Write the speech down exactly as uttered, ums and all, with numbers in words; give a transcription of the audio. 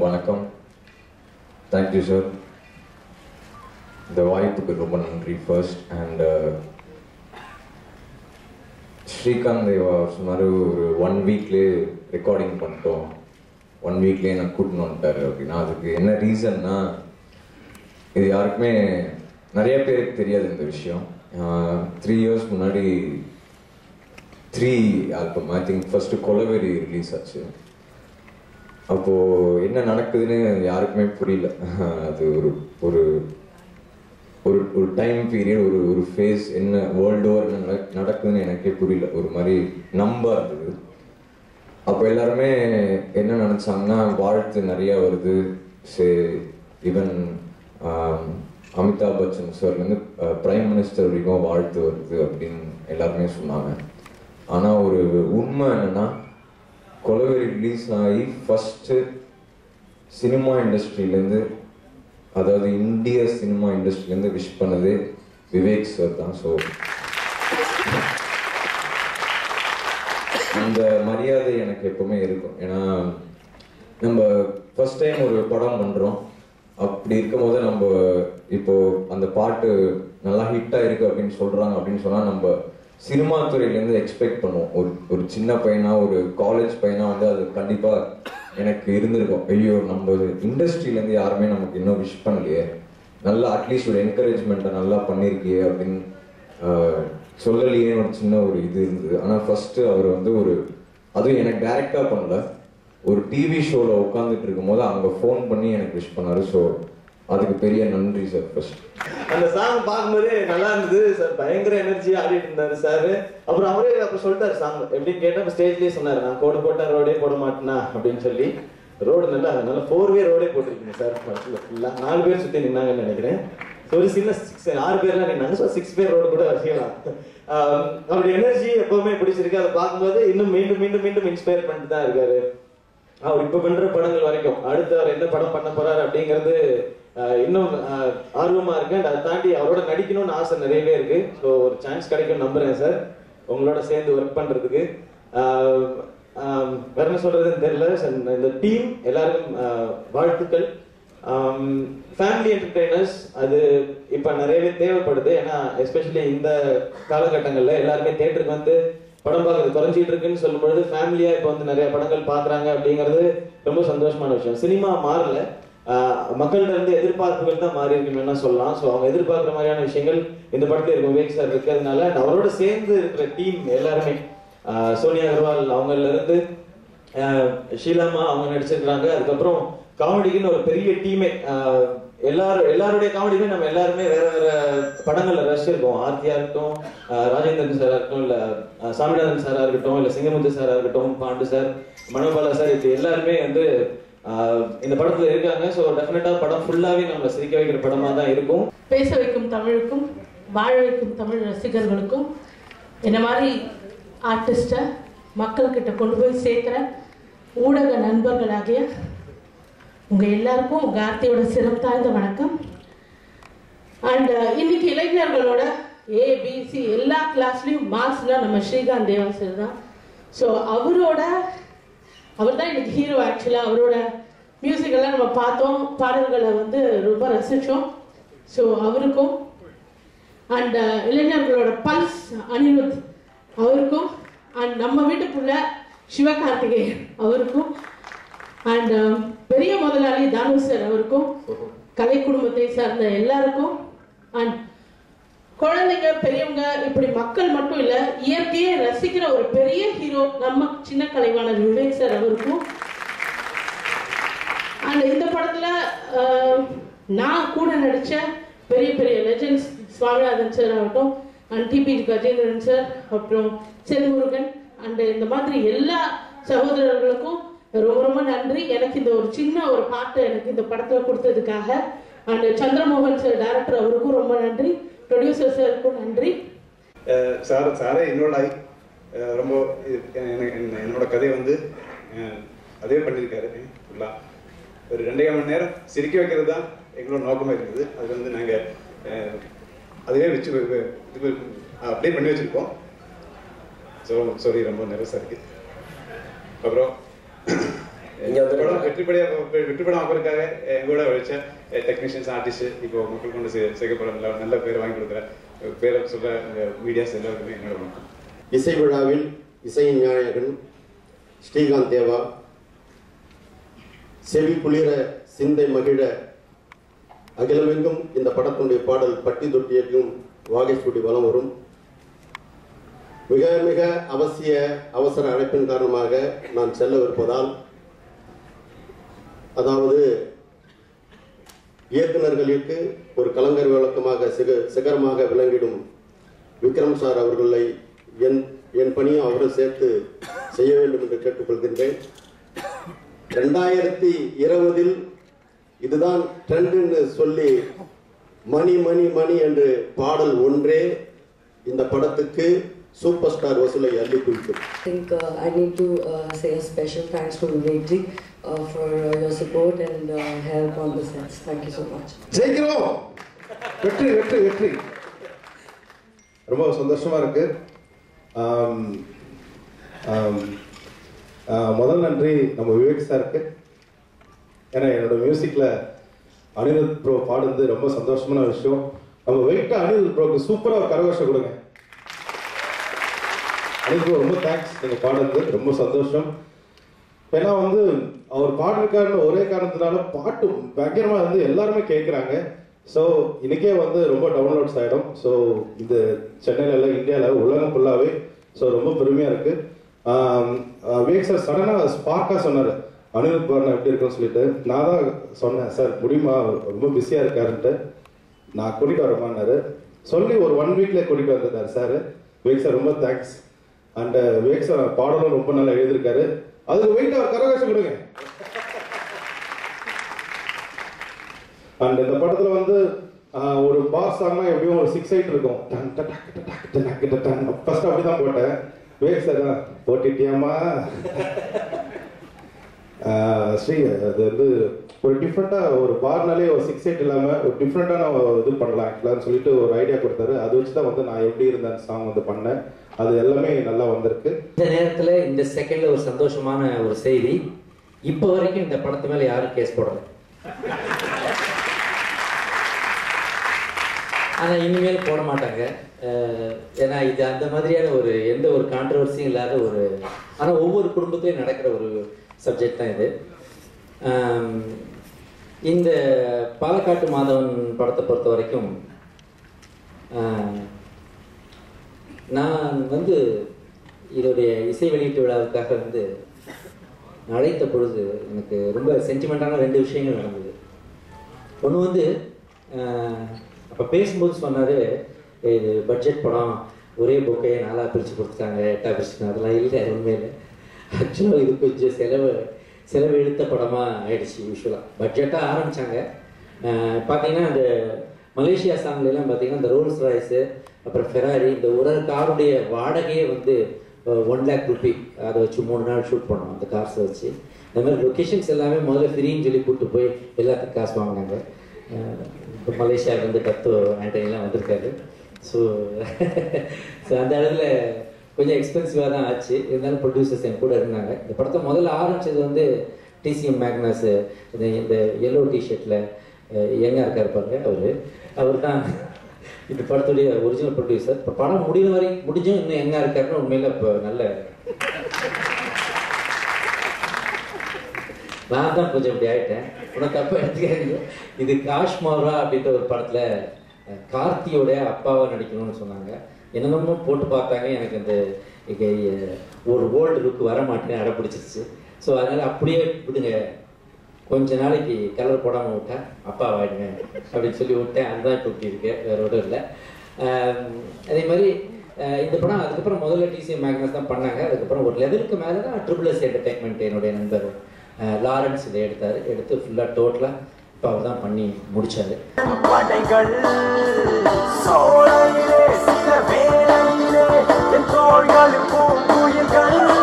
வணக்கம். Thank you sir. இந்த வாய்ப்புக்கு ரொம்ப நன்றி ஃபர்ஸ்ட். அண்ட் ஸ்ரீகாந்த் தேவா சொன்னார் ஒரு ஒன் வீக்லேயே ரெக்கார்டிங் பண்ணிட்டோம், ஒன் வீக்லேயே நான் கூட்டின்னு வந்துட்டார் அப்படின்னா அதுக்கு என்ன ரீசன்னா, இது யாருக்குமே நிறைய பேருக்கு தெரியாது இந்த விஷயம். த்ரீ இயர்ஸ் முன்னாடி three album I think first Kolaveri release ஆச்சு. அப்போது என்ன நடக்குதுன்னு யாருக்குமே புரியல. அது ஒரு ஒரு ஒரு ஒரு டைம் பீரியட், ஒரு ஒரு ஃபேஸ், என்ன வேர்ல்டு ஓவர் என்ன நடக்குதுன்னு எனக்கே புரியல. ஒரு மாதிரி நம்ப இருந்தது. அப்போ எல்லாருமே என்ன நினச்சாங்கன்னா, வாழ்த்து நிறையா வருது, சே ஈவன் அமிதாப் பச்சன் சார்லேருந்து பிரைம் மினிஸ்டர் வரைக்கும் வாழ்த்து வருது அப்படின்னு எல்லாருமே சொன்னாங்க. ஆனால் ஒரு உண்மை என்னென்னா, கொலவெறி ரிலீஸ் ஆகி ஃபஸ்ட்டு சினிமா இண்டஸ்ட்ரியிலேருந்து, அதாவது இந்திய சினிமா இண்டஸ்ட்ரியிலேருந்து விஷ் பண்ணது விவேக் சார் தான். ஸோ அந்த மரியாதை எனக்கு எப்பவுமே இருக்கும். ஏன்னா நம்ம ஃபர்ஸ்ட் டைம் ஒரு படம் பண்ணுறோம், அப்படி இருக்கும் போது நம்ம இப்போது அந்த பாட்டு நல்லா ஹிட்டாக இருக்குது அப்படின்னு சொல்கிறாங்க அப்படின்னு சொன்னால் நம்ம சினிமா துறையிலேருந்து எக்ஸ்பெக்ட் பண்ணுவோம். ஒரு ஒரு சின்ன பையனா, ஒரு காலேஜ் பையனா வந்து அது கண்டிப்பாக எனக்கு இருந்திருக்கும். ஐயோ, நம்ம இண்டஸ்ட்ரியிலேருந்து யாருமே நமக்கு இன்னும் விஷ் பண்ணலையே, நல்லா அட்லீஸ்ட் ஒரு என்கரேஜ்மெண்ட்டை நல்லா பண்ணியிருக்கியே அப்படின்னு சொல்லலையே ஒரு சின்ன ஒரு இது இருந்தது. ஆனால் ஃபஸ்ட்டு அவர் வந்து ஒரு, அதுவும் எனக்கு டைரெக்டாக பண்ணல, ஒரு டிவி ஷோவில் உட்காந்துட்டு இருக்கும் போது அங்கே ஃபோன் பண்ணி எனக்கு விஷ் பண்ணார். ஸோ அதுக்கு பெரிய நன்றி சார். ஃபர்ஸ்ட் அந்த சாங் பார்க்கும்போதே நல்லா இருந்தது சார், பயங்கர எனர்ஜியா ஆடிட்டு இருந்தாரு சார். அப்புறம் அவரே அப்புறம் சொல்லிட்டாரு சாங் எப்படின்னு கேட்டா ஸ்டேஜ்லயே சொன்னாரு, நான் கோடு போட்டா ரோடே போட மாட்டேனா அப்படின்னு சொல்லி. ரோடு நல்லா நல்லா ஃபோர் வே ரோடே போட்டிருக்கீங்க சார். ஃபுல்லா நாலு பேர் சுத்தி நின்னாங்கன்னு நினைக்கிறேன். ஒரு சின்ன சிக்ஸ் ஆறு பேர்லாம் நின்னாங்க. ஸோ சிக்ஸ் பேர் ரோடு கூட வச்சுக்கலாம். அவருடைய எனர்ஜி எப்பவுமே பிடிச்சிருக்கு. அதை பார்க்கும்போது இன்னும் மீண்டும் மீண்டும் மீண்டும் இன்ஸ்பயர் பண்ணிட்டு தான் இருக்காரு. அவர் இப்ப பண்ற படங்கள் வரைக்கும் அடுத்து அவர் என்ன படம் பண்ண போறாரு அப்படிங்கிறது இன்னும் ஆர்வமா இருக்கு. அதை தாண்டி அவரோட நடிக்கணும்னு ஆசை நிறையவே இருக்கு. ஸோ ஒரு சான்ஸ் கிடைக்கும் நம்புறேன் சார் உங்களோட சேர்ந்து ஒர்க் பண்றதுக்கு. வேற என்ன சொல்றதுன்னு தெரியல. இந்த டீம் எல்லாருக்கும் வாழ்த்துக்கள். ஃபேமிலி என்டர்டெய்னர்ஸ் அது இப்ப நிறையவே தேவைப்படுது. ஏன்னா எஸ்பெஷலி இந்த காலகட்டங்கள்ல எல்லாருமே தியேட்டருக்கு வந்து படம் பார்க்கறது குறைஞ்சிட்டு இருக்குன்னு சொல்லும்பொழுது ஃபேமிலியா இப்போ வந்து நிறைய படங்கள் பாக்குறாங்க அப்படிங்கிறது ரொம்ப சந்தோஷமான விஷயம். சினிமா மாறல, மக்கள்கிட்ட இருந்து எதிர்பார்ப்புகள் தான் மாறி இருக்குன்னு சொல்லலாம். ஸோ அவங்க எதிர்பார்க்குற மாதிரியான விஷயங்கள் இந்த படத்துல இருக்கும். விவேக் சார் இருக்கிறதுனால அவரோட சேர்ந்து இருக்கிற டீம் எல்லாருமே, சோனியா அகர்வால் அவங்கல இருந்து ஷீலாமா அவங்க நடிச்சிருக்கிறாங்க. அதுக்கப்புறம் காமெடிக்குன்னு ஒரு பெரிய டீமே, எல்லாரும் எல்லாருடைய காமெடியுமே நம்ம எல்லாருமே வேற வேற படங்கள்ல ரசிச்சிருக்கோம். ஆர்த்தியா இருக்கட்டும், ராஜேந்திரன் சாரா இருக்கட்டும், இல்ல சாமிநாதன் சாரா இருக்கட்டும், இல்ல சிங்கமுத்து சாரா இருக்கட்டும், பாண்டு சார், மனோபாலா சார், இப்படி எல்லாருமே வந்து இந்த படத்துல இருக்காங்க. ஸோ டெஃபினட்டா படம் ஃபுல்லாவே நம்மளை சிரிக்க வைக்கிற படமா தான் இருக்கும். பேச வைக்கும் தமிழுக்கும் வாழ வைக்கும் தமிழ் ரசிகர்களுக்கும் என்ன மாதிரி ஆர்டிஸ்டை மக்கள்கிட்ட கொண்டு போய் சேர்க்கிற ஊடக நண்பர்களாகிய உங்க எல்லாருக்கும் உங்க ஆர்த்தியோட சிரம் தாழ்ந்த வணக்கம். அண்ட் இன்னைக்கு இளைஞர்களோட ஏபிசி எல்லா கிளாஸ்லயும் மார்க்ஸ்ல நம்ம ஸ்ரீகாந்த் தேவா சார் தான். ஸோ அவரோட அவர் தான் இன்னைக்கு ஹீரோ. ஆக்சுவலாக அவரோட மியூசிக் எல்லாம் நம்ம பார்த்தோம், பாடல்களை வந்து ரொம்ப ரசித்தோம். ஸோ அவருக்கும் அண்ட் இளைஞர்களோட பல்ஸ் அனிருத் அவருக்கும், அண்ட் நம்ம வீட்டுக்குள்ள சிவகார்த்திகேயன் அவருக்கும், அண்ட் பெரிய முதலாளி தானு சார் அவருக்கும், கலை குடும்பத்தை சார்ந்த எல்லாருக்கும், அண்ட் குழந்தைங்க பெரியவங்க இப்படி மக்கள் மட்டும் இல்ல, இயற்கையை ரசிக்கிற ஒரு பெரிய ஹீரோ நம்ம சின்ன கலைவாணர் விவேக் சார் அவருக்கும். அண்ட் இந்த படத்துல நான் கூட நடிச்ச பெரிய பெரிய லெஜெண்ட்ஸ் சுவாமிநாதன் சார் ஆகட்டும், அண்ட் டிபி கஜேந்திரன் சார், அப்புறம் செல்முருகன், அண்ட் இந்த மாதிரி எல்லா சகோதரர்களுக்கும் ரொம்ப ரொம்ப நன்றி. எனக்கு இந்த ஒரு சின்ன ஒரு பாட்டை எனக்கு இந்த படத்துல கொடுத்ததுக்காக. அண்ட் சந்திரமோகன் சார் டைரக்டர் அவருக்கும் ரொம்ப நன்றி. ப்ரொடியூசர் சாருக்கும் நன்றி. சார் சாரே என்னோட ரொம்ப என்னோட கதையை வந்து அதே பண்ணியிருக்காரு. ஃபுல்லாக ஒரு ரெண்டே மணி நேரம் சிரிக்க வைக்கிறது தான் எங்களோட நோக்கமாக இருந்தது. அது வந்து நாங்கள் அதுவே வச்சு இது அப்படியே பண்ணி வச்சுருக்கோம். ஸோ சாரி, ரொம்ப நர்வஸாக இருக்குது. அப்புறம் படம் வெற்றிப்படையா வெற்றிப்படம் ஆகிறதுக்காக எங்களோட உழைச்ச டெக்னீஷியன்ஸ் ஆர்டிஸ்ட் இப்போ மக்கள் கொண்டு சேர்க்க போகிற நல்ல பேரை வாங்கி கொடுக்குற பேரை சொல்ற மீடியாஸ் எல்லாருக்குமே என்னோட வணக்கம். இசை விழாவில் இசையின் நாயகன் ஸ்ரீகாந்த் தேவா, செவி குளிர சிந்தை மகிழ அகிலமெங்கும் இந்த படத்தினுடைய பாடல் பட்டி தொட்டியக்கும் வாகைச்சூடி வலம் வரும். மிக மிக அவசிய அவசர அழைப்பின் காரணமாக நான் செல்லவிருப்பதால், அதாவது இயக்குநர்களுக்கு ஒரு கலைஞர் விளக்கமாக சிக சிகரமாக விளங்கிடும் விக்ரம் சார் அவர்களை என் என் பணியும் அவரும் சேர்த்து செய்ய வேண்டும் என்று கேட்டுக்கொள்கின்றேன். ரெண்டாயிரத்தி இருபதில் இதுதான் ட்ரெண்ட்னு சொல்லி மணி மணி மணி என்று பாடல் ஒன்றே இந்த படத்துக்கு சூப்பர் ஸ்டார் வசூலை அள்ளி குவிக்கும். I think uh, I need to uh, say a special thanks to Vivekji uh, for uh, your support and uh, help on the sets. Thank you so much. ஜெயிக்கிறோம், வெற்றி வெற்றி வெற்றி. ரொம்ப சந்தோஷமா இருக்கு. முதல் நன்றி நம்ம விவேக் சாருக்கு. ஏன்னா என்னோட மியூசிக்ல அனிருத் ப்ரோ பாடுறது ரொம்ப சந்தோஷமான விஷயம். நம்ம வெயிட்டா அனிருத் ப்ரோக்கு சூப்பரா ஒரு கரகோஷம் கொடுங்க. அனிருத் ப்ரோ ரொம்ப தேங்க்ஸ், நீங்க பாடுறது ரொம்ப சந்தோஷம். ஏன்னா வந்து அவர் பாடிருக்காருன்னு ஒரே காரணத்தினால பாட்டு பயங்கரமா வந்து எல்லாருமே கேட்குறாங்க. ஸோ இன்னைக்கே வந்து ரொம்ப டவுன்லோட்ஸ் ஆகிடும். ஸோ இது சென்னையில் இல்லை, இந்தியாவில், உலகம் ஃபுல்லாகவே. ஸோ ரொம்ப பெருமையாக இருக்குது. விவேக் சார் சடனாக ஸ்பார்க்காக சொன்னார் அனிருத் பாடினா எப்படி இருக்குன்னு சொல்லிட்டு. நான் தான் சொன்னேன், சார் முடியுமா, ரொம்ப பிஸியாக இருக்காருன்ட்டு. நான் கூட்டிகிட்டு வரமான்னாரு. சொல்லி ஒரு ஒன் வீக்லேயே கூட்டிகிட்டு வந்துட்டார் சார். விவேக் சார் ரொம்ப தேங்க்ஸ். அண்ட் விவேக் சார் பாடலும் ரொம்ப நல்லா எழுதியிருக்காரு. அதுக்கு வெயிட் அவர் கரகோஷம் கொடுங்க. அண்ட் இந்த படத்துல வந்து ஒரு பார் சாங்னா எப்படியும் ஒரு சிக்ஸ் எயிட் இருக்கும். ஃபர்ஸ்ட் அப்படிதான் போட்டேன். விவேக் சார் போட்டிட்டியாமா ஸ்ரீ, அது வந்து ஒரு டிஃப்ரெண்டா ஒரு பார்னாலே ஒரு சிக்ஸ் எயிட் இல்லாம ஒரு டிஃப்ரெண்டான இது பண்ணலாம் ஆக்சுவலான்னு சொல்லிட்டு ஒரு ஐடியா கொடுத்தாரு. அதை வச்சுதான் வந்து நான் எப்படி இருந்தேன் சாங் வந்து பண்ணேன். அது எல்லாமே நல்லா வந்திருக்கு. இந்த நேரத்தில் இந்த செகண்ட்ல ஒரு சந்தோஷமான ஒரு செய்தி. இப்போ வரைக்கும் இந்த படத்து மேல யாரும் கேஸ் போடல. ஆனால் இனிமேல் போட மாட்டாங்க. ஏன்னா இது அந்த மாதிரியான ஒரு எந்த ஒரு கான்ட்ரவர்சியும் இல்லாத ஒரு, ஆனால் ஒவ்வொரு குடும்பத்திலையும் நடக்கிற ஒரு சப்ஜெக்ட் தான் இது. இந்த பாலக்காட்டு மாதவன் படத்தை பொறுத்த வரைக்கும் நான் வந்து இதோடைய இசை வெளியீட்டு விழாவுக்காக வந்து அழைத்த பொழுது எனக்கு ரொம்ப சென்டிமெண்ட்டான ரெண்டு விஷயங்கள் நடந்தது. ஒன்று வந்து அப்போ பேசும்போது சொன்னார், இது பட்ஜெட் படம், ஒரே பொக்கையை நாலாக பிரித்து கொடுத்துட்டாங்க, எட்டாக பிரிச்சுட்டாங்க. அதெல்லாம் இல்லை, உண்மையில் ஆக்சுவலாக இது கொஞ்சம் செலவு செலவு இழுத்த படமாக ஆயிடுச்சு. யூஸ்வலாக பட்ஜெட்டாக ஆரம்பித்தாங்க. பார்த்தீங்கன்னா அந்த மலேசியா சாங்லாம் பார்த்தீங்கன்னா இந்த ரோல்ஸ் ராய்ஸு, அப்புறம் ஃபெராரி, இந்த ஒரு காருடைய வாடகையே வந்து ஒன் லேக் ருபி. அதை வச்சு மூணு நாள் ஷூட் பண்ணோம் அந்த கார்ஸை வச்சு. இந்த மாதிரி லொக்கேஷன்ஸ் எல்லாமே முதல்ல ஃப்ரீன்னு சொல்லி கூப்பிட்டு போய் எல்லாத்துக்கும் காசு வாங்கினாங்க. இப்போ மலேசியாவிலேருந்து டத்தோ ஆண்டனிலாம் வந்திருக்காரு. ஸோ ஸோ அந்த இடத்துல கொஞ்சம் எக்ஸ்பென்சிவாக தான் ஆச்சு. இருந்தாலும் ப்ரொடியூசர்ஸ் என் கூட இருந்தாங்க. இந்த படத்தை முதல்ல ஆரம்பித்தது வந்து டிசிஎம் மேக்னாஸ், இந்த இந்த எல்லோ டிஷர்ட்டில் யங்காக இருக்கா இருப்பாங்க, அவர் அவர் தான் இந்த படத்துடைய ஒரிஜினல் ப்ரொடியூசர். இப்போ படம் முடிவு வரை முடிஞ்சும் இன்னும் யங்காக இருக்காருன்னு உண்மையில் இப்போ நல்ல நான் தான் கொஞ்சம் இப்படி ஆகிட்டேன். உனக்கு தப்பாக எடுத்துக்காதீங்க. இது காஷ்மோரா அப்படின்ற ஒரு படத்தில் கார்த்தியோட அப்பாவை நடிக்கணும்னு சொன்னாங்க. என்னென்னமோ போட்டு பார்த்தாங்க. எனக்கு அந்த ஒரு ஓல்டு லுக் வர மாட்டேன்னு அடப்பிடிச்சிருச்சு. ஸோ அதனால் அப்படியே விடுங்க, கொஞ்ச நாளைக்கு கலர் போடாமல் விட்டேன், அப்பா வாயிடுங்க அப்படின்னு சொல்லி விட்டேன். அதுதான் இப்போ இப்படி இருக்கு, வேற ஒன்றும் இல்லை. அதே மாதிரி இந்த படம் அதுக்கப்புறம் முதல்ல டிசிஎம் மேக்னஸ் தான் பண்ணாங்க. அதுக்கப்புறம் ஒரு லெவலுக்கு மேலே தான் ட்ரிபிள் எஸ் என்டர்டைன்மெண்ட் என்னுடைய நண்பர் லாரன்ஸ் இதை எடுத்தார். எடுத்து ஃபுல்லாக டோட்டலாக இப்போ அவர் தான் பண்ணி முடித்தார். சில வேளையிலே என் தோள்களுக்கும்